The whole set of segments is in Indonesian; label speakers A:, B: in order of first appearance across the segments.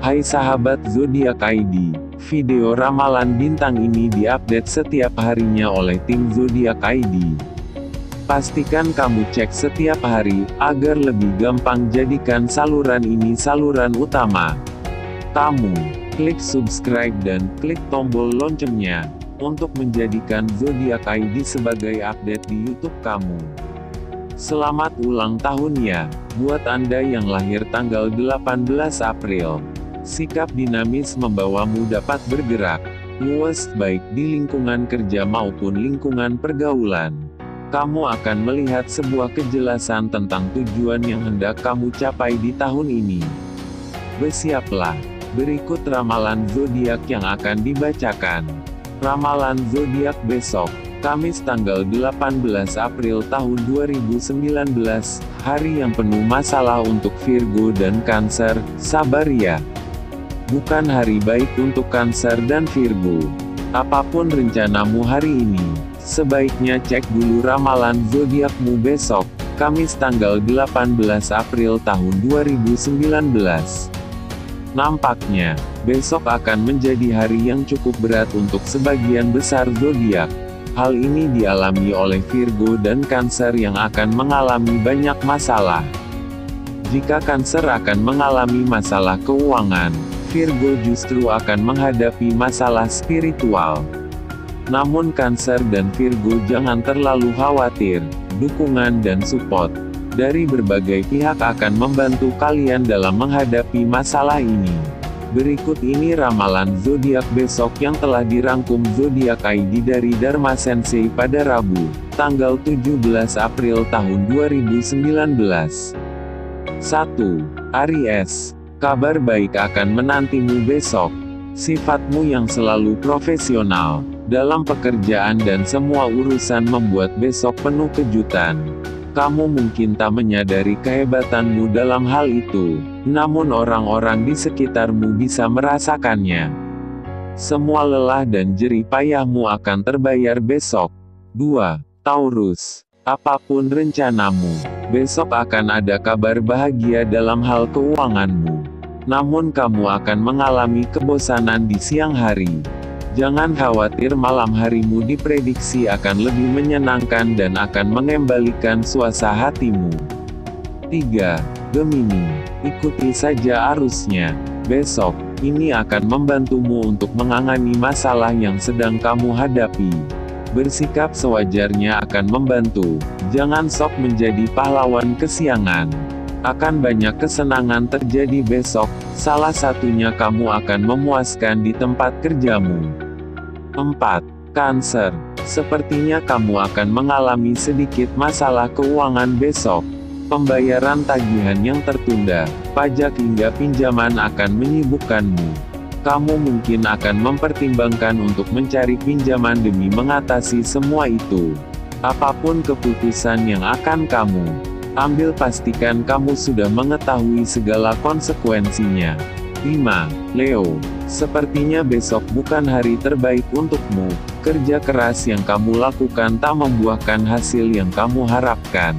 A: Hai sahabat Zodiak ID, video ramalan bintang ini diupdate setiap harinya oleh tim Zodiak ID. Pastikan kamu cek setiap hari, agar lebih gampang jadikan saluran ini saluran utama. Kamu, klik subscribe dan klik tombol loncengnya, untuk menjadikan Zodiak ID sebagai update di YouTube kamu. Selamat ulang tahun ya, buat Anda yang lahir tanggal 18 April. Sikap dinamis membawamu dapat bergerak luas baik di lingkungan kerja maupun lingkungan pergaulan. Kamu akan melihat sebuah kejelasan tentang tujuan yang hendak kamu capai di tahun ini. Bersiaplah, berikut ramalan zodiak yang akan dibacakan. Ramalan zodiak besok, Kamis tanggal 18 April tahun 2019, hari yang penuh masalah untuk Virgo dan Cancer, sabar ya. Bukan hari baik untuk Cancer dan Virgo. Apapun rencanamu hari ini, sebaiknya cek dulu ramalan zodiakmu besok, Kamis tanggal 18 April tahun 2019. Nampaknya, besok akan menjadi hari yang cukup berat untuk sebagian besar zodiak. Hal ini dialami oleh Virgo dan Cancer yang akan mengalami banyak masalah. Jika Cancer akan mengalami masalah keuangan, Virgo justru akan menghadapi masalah spiritual. Namun Cancer dan Virgo jangan terlalu khawatir, dukungan dan support dari berbagai pihak akan membantu kalian dalam menghadapi masalah ini. Berikut ini ramalan zodiak besok yang telah dirangkum Zodiak ID dari Dharma Sensei pada Rabu, tanggal 17 April tahun 2019. 1. Aries. Kabar baik akan menantimu besok. Sifatmu yang selalu profesional dalam pekerjaan dan semua urusan membuat besok penuh kejutan. Kamu mungkin tak menyadari kehebatanmu dalam hal itu, namun orang-orang di sekitarmu bisa merasakannya. Semua lelah dan jerih payahmu akan terbayar besok. 2. Taurus. Apapun rencanamu, besok akan ada kabar bahagia dalam hal keuanganmu. Namun kamu akan mengalami kebosanan di siang hari. Jangan khawatir, malam harimu diprediksi akan lebih menyenangkan dan akan mengembalikan suasana hatimu. 3. Gemini. Ikuti saja arusnya. Besok, ini akan membantumu untuk menangani masalah yang sedang kamu hadapi. Bersikap sewajarnya akan membantu, jangan sok menjadi pahlawan kesiangan. Akan banyak kesenangan terjadi besok, salah satunya kamu akan memuaskan di tempat kerjamu. 4. Cancer. Sepertinya kamu akan mengalami sedikit masalah keuangan besok. Pembayaran tagihan yang tertunda, pajak hingga pinjaman akan menyibukkanmu. Kamu mungkin akan mempertimbangkan untuk mencari pinjaman demi mengatasi semua itu. Apapun keputusan yang akan kamu ambil, pastikan kamu sudah mengetahui segala konsekuensinya. 5. Leo. Sepertinya besok bukan hari terbaik untukmu. Kerja keras yang kamu lakukan tak membuahkan hasil yang kamu harapkan.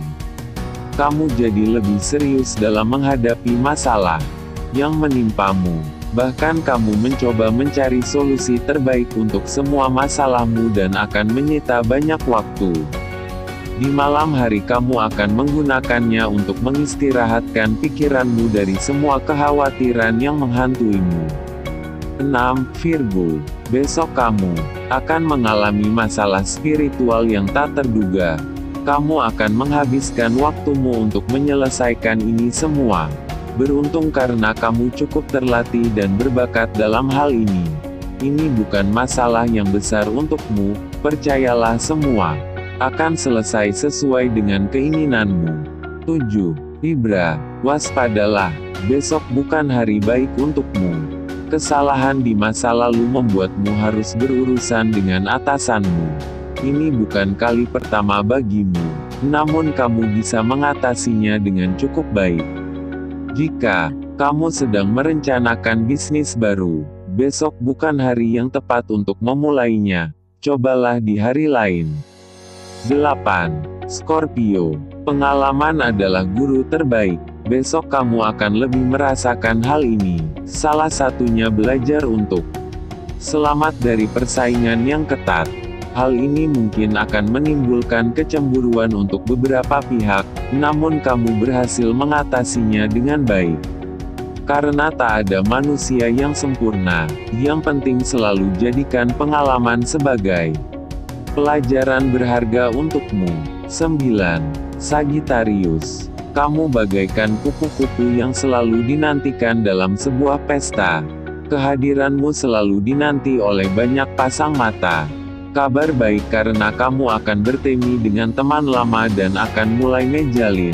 A: Kamu jadi lebih serius dalam menghadapi masalah yang menimpamu. Bahkan kamu mencoba mencari solusi terbaik untuk semua masalahmu dan akan menyita banyak waktu. Di malam hari kamu akan menggunakannya untuk mengistirahatkan pikiranmu dari semua kekhawatiran yang menghantuimu. 6. Virgo. Besok kamu akan mengalami masalah spiritual yang tak terduga. Kamu akan menghabiskan waktumu untuk menyelesaikan ini semua. Beruntung karena kamu cukup terlatih dan berbakat dalam hal ini. Ini bukan masalah yang besar untukmu, percayalah, semua akan selesai sesuai dengan keinginanmu. 7. Libra. Waspadalah, besok bukan hari baik untukmu. Kesalahan di masa lalu membuatmu harus berurusan dengan atasanmu. Ini bukan kali pertama bagimu, namun kamu bisa mengatasinya dengan cukup baik. Jika kamu sedang merencanakan bisnis baru, besok bukan hari yang tepat untuk memulainya. Cobalah di hari lain. 8. Scorpio. Pengalaman adalah guru terbaik. Besok kamu akan lebih merasakan hal ini. Salah satunya belajar untuk selamat dari persaingan yang ketat. Hal ini mungkin akan menimbulkan kecemburuan untuk beberapa pihak, namun kamu berhasil mengatasinya dengan baik. Karena tak ada manusia yang sempurna, yang penting selalu jadikan pengalaman sebagai pelajaran berharga untukmu. 9. Sagittarius. Kamu bagaikan kupu-kupu yang selalu dinantikan dalam sebuah pesta. Kehadiranmu selalu dinanti oleh banyak pasang mata. Kabar baik karena kamu akan bertemu dengan teman lama dan akan mulai menjalin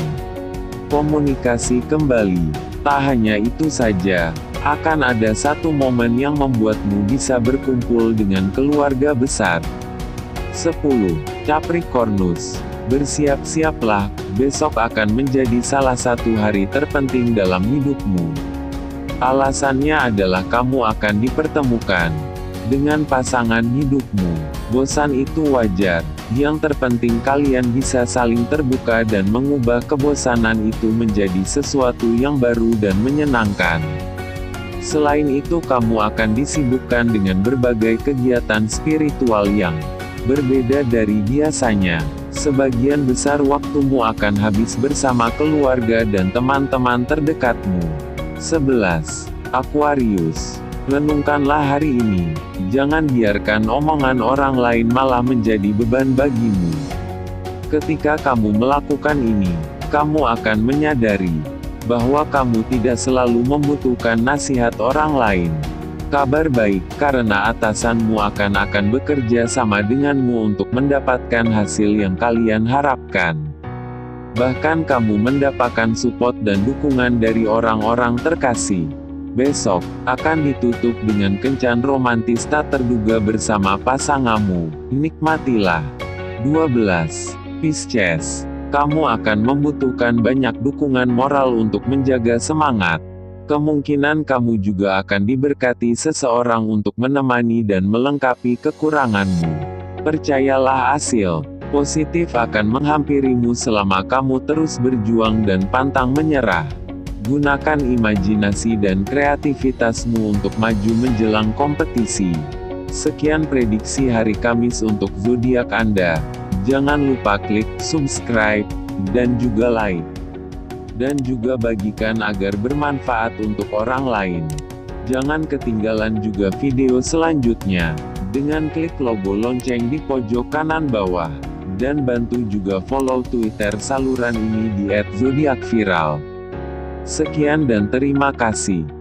A: komunikasi kembali. Tak hanya itu saja, akan ada satu momen yang membuatmu bisa berkumpul dengan keluarga besar. 10. Capricornus. Bersiap-siaplah, besok akan menjadi salah satu hari terpenting dalam hidupmu. Alasannya adalah kamu akan dipertemukan dengan pasangan hidupmu. Bosan itu wajar, yang terpenting kalian bisa saling terbuka dan mengubah kebosanan itu menjadi sesuatu yang baru dan menyenangkan. Selain itu kamu akan disibukkan dengan berbagai kegiatan spiritual yang berbeda dari biasanya. Sebagian besar waktumu akan habis bersama keluarga dan teman-teman terdekatmu. 11. Aquarius. Renungkanlah hari ini. Jangan biarkan omongan orang lain malah menjadi beban bagimu. Ketika kamu melakukan ini, kamu akan menyadari bahwa kamu tidak selalu membutuhkan nasihat orang lain. Kabar baik, karena atasanmu akan bekerja sama denganmu untuk mendapatkan hasil yang kalian harapkan. Bahkan kamu mendapatkan support dan dukungan dari orang-orang terkasih. Besok, akan ditutup dengan kencan romantis tak terduga bersama pasanganmu. Nikmatilah. 12. Pisces. Kamu akan membutuhkan banyak dukungan moral untuk menjaga semangat. Kemungkinan kamu juga akan diberkati seseorang untuk menemani dan melengkapi kekuranganmu. Percayalah, hasil positif akan menghampirimu selama kamu terus berjuang dan pantang menyerah. Gunakan imajinasi dan kreativitasmu untuk maju menjelang kompetisi. Sekian prediksi hari Kamis untuk zodiak Anda. Jangan lupa klik subscribe dan juga like. Dan juga bagikan agar bermanfaat untuk orang lain. Jangan ketinggalan juga video selanjutnya dengan klik logo lonceng di pojok kanan bawah. Dan bantu juga follow Twitter saluran ini di @zodiakviral. Sekian dan terima kasih.